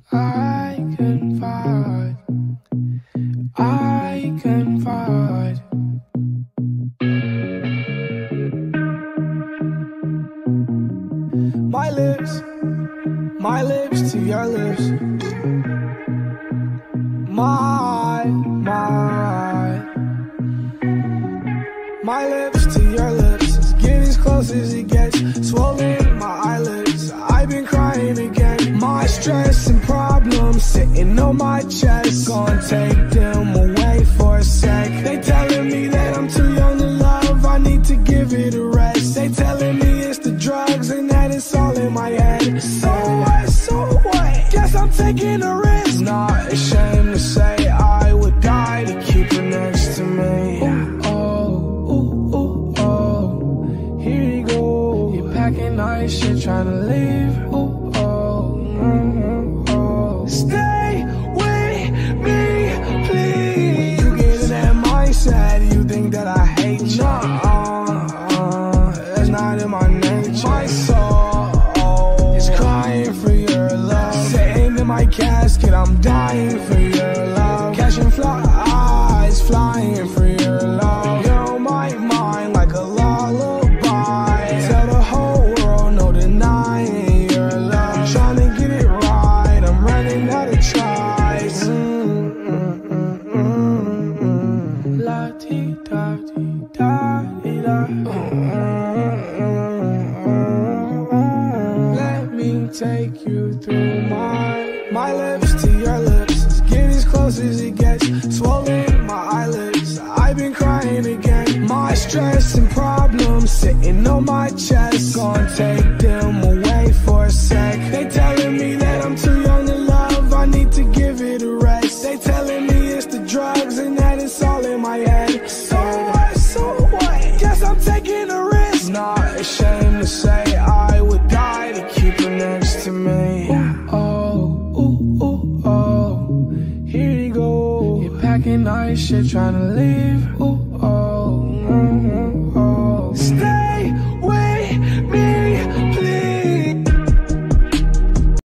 I confide, I confide. My lips to your lips. My lips to your lips. It's getting as close as it gets. Swollen my eyelids. I've been crying again. My stress and problems sitting on my chest. Gonna take them away for a sec. They telling me that I'm too young to love. I need to give it a rest. They telling me it's the drugs and that it's all in my head. So what? So what? Guess I'm taking a risk. Not ashamed to say I would die to keep her next to me. Packing nice shit, tryna leave. Stay with me, please. You get in that mindset, you think that I hate you. That's not in my nature. My soul is crying for your love. Sitting in my casket, I'm dying for your love. Catching flies, flying for your love. You're on my mind like a lullaby. Tell the whole world no denying your love. Trying to get it right, I'm running out of tries. La ti da ti da di da. Let me take you through my lips to your lips. It's getting as close as it gets. Swollen my eyelids. I've been crying again. My stress and problems sitting on my chest. Gonna take them away for a sec. They telling me that I'm too young to love. I need to give it a rest. They telling me it's the drugs and that it's all in my head. So what? So what? Guess I'm taking a risk. Not ashamed to say I would die to keep her next to me. Here you go. You're packing nice shit, tryna leave.